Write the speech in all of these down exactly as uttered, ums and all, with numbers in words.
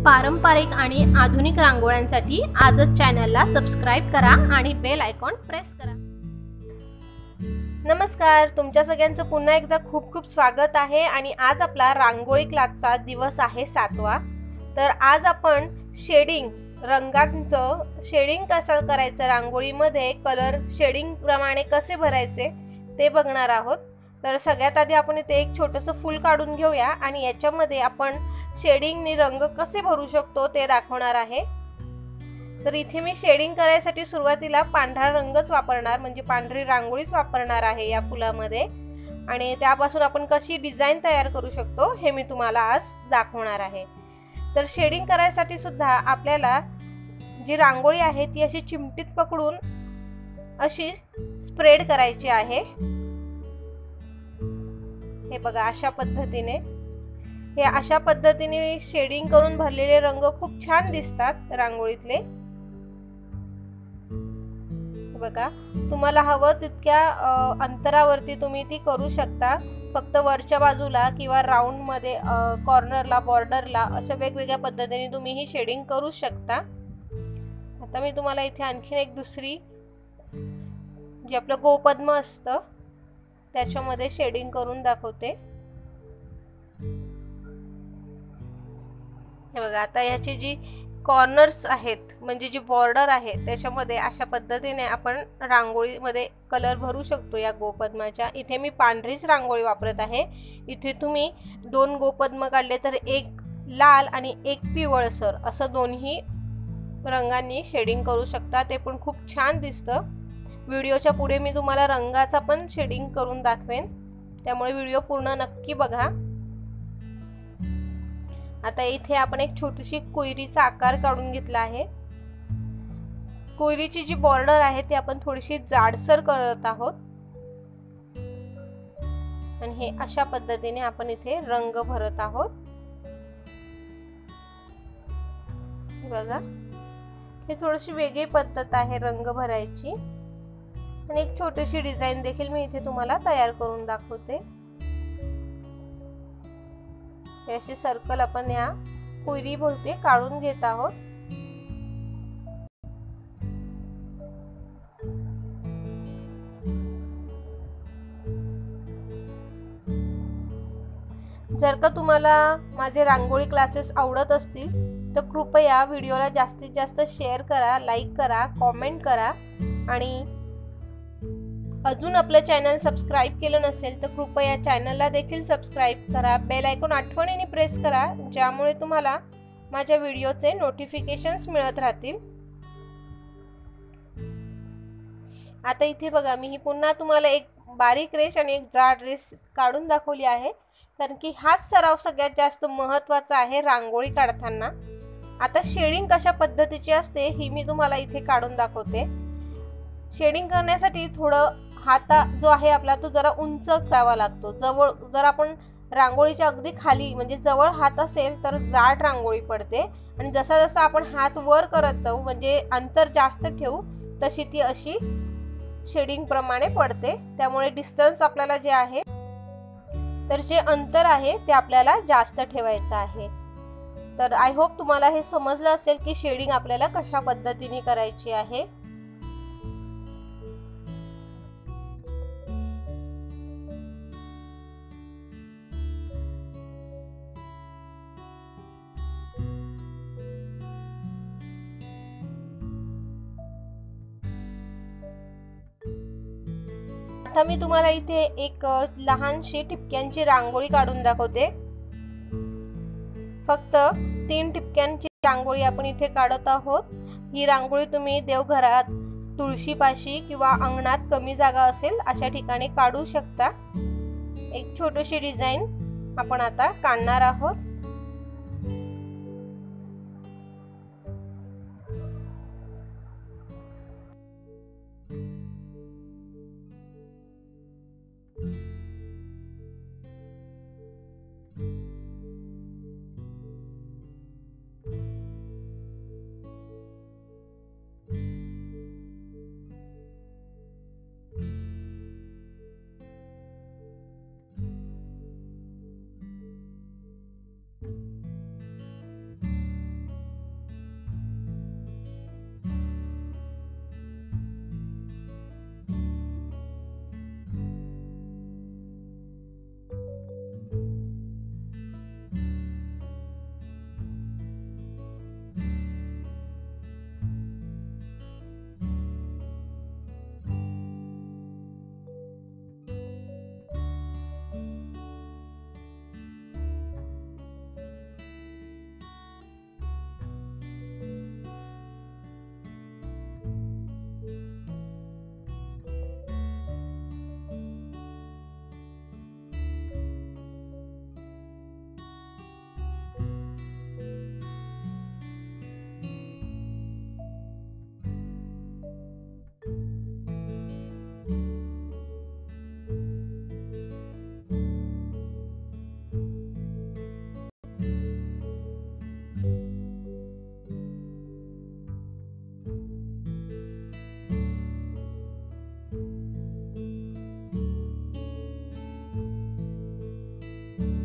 पारंपरिक आणि आधुनिक रांगोळ्यांसाठी आजच चॅनलला सबस्क्राइब करा आणि बेल आयकॉन प्रेस करा। नमस्कार, तुमच्या सगळ्यांचं पुन्हा एकदा खूप खूप स्वागत आहे। आणि आज आपला रांगोळी क्लासचा दिवस आहे सातवा। तर आज आपण शेडिंग रंगांचं शेडिंग कसं करायचं, रांगोळीमध्ये कलर शेडिंग प्रमाणे कसे भरायचे ते बघणार आहोत। तर सगळ्यात आधी आपण इथे एक छोटंसं फूल काढून घेऊया आणि याच्यामध्ये आपण शेडिंगने रंग कसे भरू शकतो ते दाखवणार आहे। तर इथे मी शेडिंग करायसाठी सुरुवातीला पांढरा रंगच वापरणार, म्हणजे पांढरी रांगोळीच वापरणार आहे या फुलामध्ये। आणि त्यापासून आपण कशी डिझाइन तयार करू शकतो हे मी तुम्हाला आज दाखवणार आहे। तर शेडिंग करायसाठी सुद्धा आपल्याला जी रांगोळी आहे ती अशी चिमटीत पकडून अशी स्प्रेड करायची आहे। हे बघा, अशा पद्धतीने हे अशा पद्धतीने शेडिंग करून भरलेले रंग खूप छान दिसतात रांगोळीतले। बघा, तुम्हाला हवं तितक्या अंतरावरती तुम्ही ती करू शकता। फक्त वरच्या बाजूला किंवा राउंड मध्ये कॉर्नरला बॉर्डरला असं वेगवेगळ्या पद्धतीने तुम्ही ही शेडिंग करू शकता। आता मी तुम्हाला इथे आणखीन एक दुसरी जे आपलं गोपद्म असतं त्याच्यामध्ये शेडिंग करून दाखवते। हे बघा, आता याची जी कॉर्नर्स आहेत म्हणजे जी बॉर्डर आहे त्याच्यामध्ये अशा पद्धतीने आपण रांगोळीमध्ये कलर भरू शकतो या गोपद्माच्या। इथे मी पांढरीच रांगोळी वापरत आहे। इथे तुम्ही दोन गोपद्म काढले तर एक लाल आणि एक पिवळसर असं दोन्ही रंगांनी शेडिंग करू शकता, ते पण खूप छान दिसतं। व्हिडिओच्या पुढे मी तुम्हाला रंगाचा पण शेडिंग करून दाखवेन, त्यामुळे व्हिडिओ पूर्ण नक्की बघा। आता इथे आपण एक छोटीशी कोयरीचा आकार काढून घेतला आहे। कोयरीची जी बॉर्डर आहे ती आपण थोडीशी जाडसर करत आहोत आणि हे अशा पद्धतीने आपण इथे रंग भरत आहोत। बघा, ही थोडीशी वेगळी पद्धत आहे रंग भरायची आणि एक छोटीशी डिझाइन देखील मी इथे तुम्हाला तयार करून दाखवते। हे अशी सर्कल आपण या कोयरी भोवती काढून घेत आहोत। जर का तुम्हाला माझे रांगोळी क्लासेस आवडत असतील तर कृपया व्हिडिओला जास्तीत जास्त शेअर करा, लाईक करा, कमेंट करा आणि अजून आपलं चॅनल सबस्क्राइब केलं नसेल तर कृपया चॅनलला देखील सबस्क्राइब करा। बेल आयकॉन आठवणीने प्रेस करा, ज्यामुळे तुम्हाला माझ्या व्हिडिओचे नोटिफिकेशन्स मिळत राहतील। आता इथे बघा, मी ही पुन्हा तुम्हाला एक बारीक रेष आणि एक जाड रेष काढून दाखवली आहे, कारण की हाच सराव सगळ्यात जास्त महत्त्वाचा आहे रांगोळी काढताना। आता शेडिंग कशा पद्धतीची असते ही मी तुम्हाला इथे काढून दाखवते। शेडिंग करण्यासाठी थोडं हाता जो आहे आपला तो जरा उंच करावा लागतो। जवळ जर आपण रांगोळीच्या अगदी खाली म्हणजे जवळ हात असेल तर जाड रांगोळी पडते, आणि जसा जसा आपण हात वर करत जाऊ म्हणजे अंतर जास्त ठेवू तशी ती अशी शेडिंग प्रमाणे पडते। त्यामुळे डिस्टन्स आपल्याला जे आहे तर जे अंतर आहे ते आपल्याला जास्त ठेवायचं आहे। तर आय होप तुम्हाला हे समजलं असेल की शेडिंग आपल्याला कशा पद्धतीने करायची आहे। आता मी तुम्हाला इथे एक लहानशी ठिपक्यांची रांगोळी काढून दाखवते। फक्त तीन ठिपक्यांची रांगोळी आपण इथे काढत आहोत। ही रांगोळी तुम्ही देवघरात, तुळशीपाशी किंवा अंगणात कमी जागा असेल अशा ठिकाणी काढू शकता। एक छोटीशी डिझाइन आपण आता काढणार आहोत।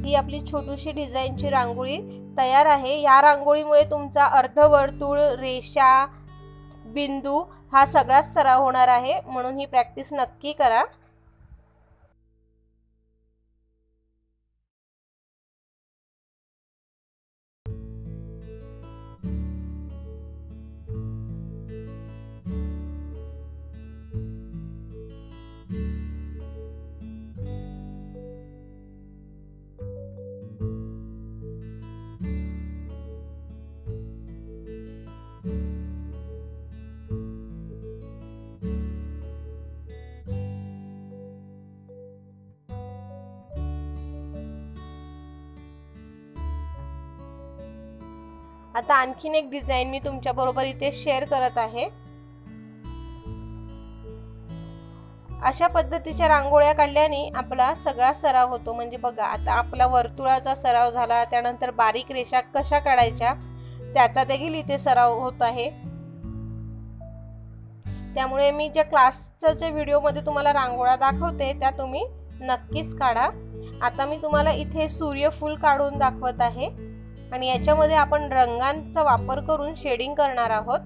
ही आपली छोटीशी डिझाईनची रांगोळी तयार आहे। या रांगोळीमुळे तुमचा अर्धवर्तुळ, रेषा, बिंदू हा सगळाच सराव होणार आहे, म्हणून ही प्रॅक्टिस नक्की करा। आता आणखीन एक डिझाइन मी तुमच्या बरोबर इथे शेअर करत आहे। अशा पद्धतीच्या रांगोळ्या काढल्याने आपला सगळा सराव होतो। म्हणजे बघा, आता आपला वर्तुळाचा सराव झाला, त्यानंतर बारीक रेषा कशा काढायच्या त्याचा देखील इथे सराव होत आहे। त्यामुळे मी ज्या क्लासच्या जे व्हिडिओ मध्ये तुम्हाला रांगोळ्या दाखवते त्या तुम्ही नक्कीच काढा। आता मी तुम्हाला इथे सूर्यफूल काढून दाखवत आहे आणि याच्यामध्ये आपण रंगांचा वापर करून शेडिंग करणार आहोत।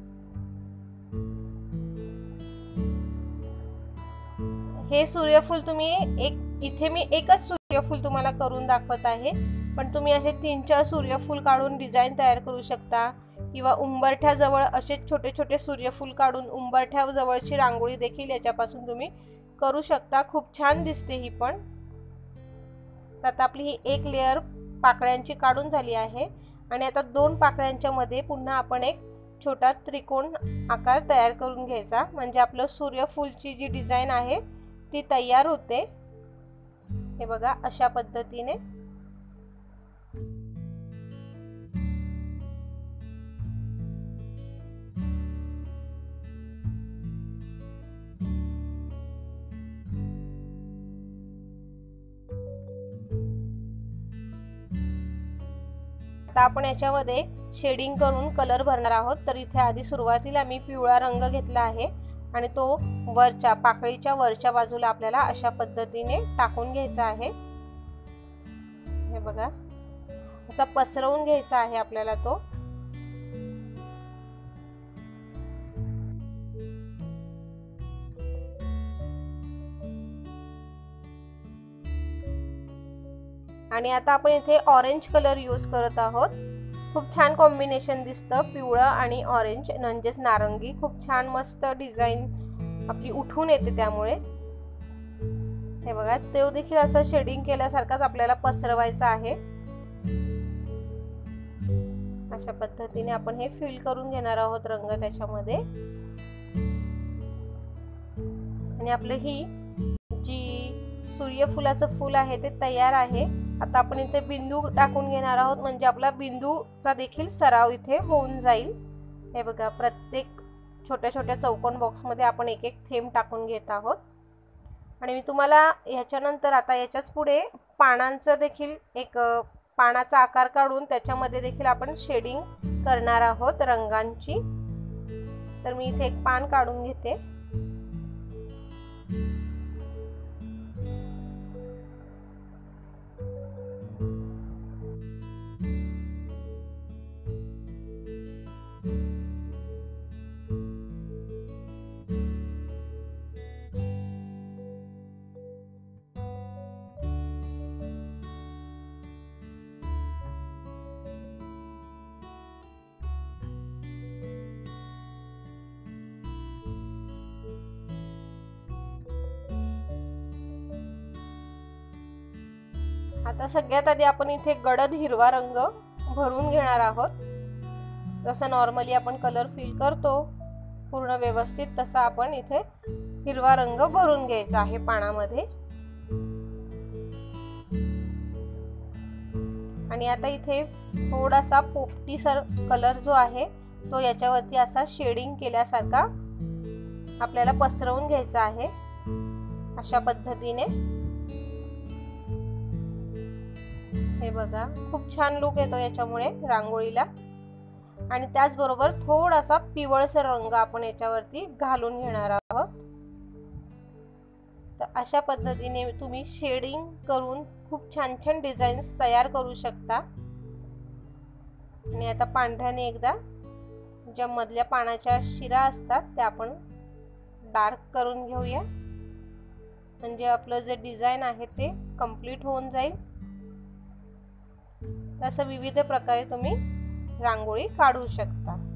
हे सूर्यफूल तुम्ही एक इथे मी एकच सूर्यफूल तुम्हाला करून दाखवत आहे, पण तुम्ही असे तीन चार सूर्यफूल काढून डिझाइन तयार करू शकता किंवा उंबरठ्या जवळ असे छोटे छोटे सूर्यफूल काढून उंबरठ्या जवळची रांगोळी देखील याच्यापासून तुम्ही करू शकता। खूप छान दिसते ही पण। आता आपली ही एक लेयर पाकळ्यांची काढून झाली आहे आणि आता दोन पाकळ्यांच्या मध्ये पुन्हा आपण एक छोटा त्रिकोण आकार तयार करून घ्यायचा, म्हणजे आपलं सूर्यफूलची जी डिझाइन आहे ती तयार होते। हे बघा, अशा पद्धतीने आता आपण याच्यामध्ये शेडिंग करून कलर भरणार आहोत। तर इथे आधी सुरुवातीला मी पिवळा रंग घेतला आहे आणि तो वरच्या पाकळीच्या वरच्या बाजूला आपल्याला अशा पद्धतीने टाकून घ्यायचा आहे। हे बघा, असा पसरवून घ्यायचा आहे आपल्याला तो। आणि आता आपण इथे ऑरेंज कलर यूज करत आहोत। खूप छान कॉम्बिनेशन दिसतं, पिवळं आणि ऑरेंज म्हणजेच नारंगी। खूप छान मस्त डिझाइन आपली उठून येते त्यामुळे। हे बघा, तो देखील असं शेडिंग केल्यासारखाच आपल्याला पसरवायचा आहे। अशा पद्धतीने आपण हे फिल करून घेणार आहोत रंग त्याच्यामध्ये। आणि आपलं ही जी सूर्यफुलाचं फूल आहे ते तयार आहे। आता आपण इथे बिंदू टाकून घेणार आहोत, म्हणजे आपला बिंदूचा देखील सराव इथे होऊन जाईल। हे बघा, प्रत्येक छोट्या छोट्या चौकोन बॉक्स मध्ये आपण एक एक थेंब टाकून घेत आहोत। आणि मी तुम्हाला याच्यानंतर आता याच्याच पुढे पानांचं देखील एक पानाचा आकार काढून त्याच्यामध्ये देखील आपण शेडिंग करणार आहोत रंगांची। तर मी इथे एक पान काढून घेते। आता सगळ्यात आधी आपण इथे गडद हिरवा रंग भरून घेणार आहोत। जसं नॉर्मली आपण कलर फिल करतो पूर्ण व्यवस्थित, तसा आपण इथे हिरवा रंग भरून घ्यायचा आहे पानामध्ये। आणि आता इथे थोडासा पोपटीसर कलर जो आहे तो याच्यावरती असा शेडिंग केल्यासारखा आपल्याला पसरवून घ्यायचा आहे अशा पद्धतीने। हे बघा, खूप छान लुक येतो याच्यामुळे रांगोळीला। आणि त्याचबरोबर थोडासा पिवळसर रंग आपण याच्यावरती घालून घेणार आहोत। तर अशा पद्धतीने तुम्ही शेडिंग करून खूप छान छान डिझाईन्स तयार करू शकता। आणि आता पांढऱ्याने एकदा ज्या मधल्या पानाच्या शिरा असतात त्या आपण डार्क करून घेऊया, म्हणजे आपलं जे डिझाइन आहे ते कंप्लीट होऊन जाईल। असं विविध प्रकारे तुम्ही रांगोळी काढू शकता।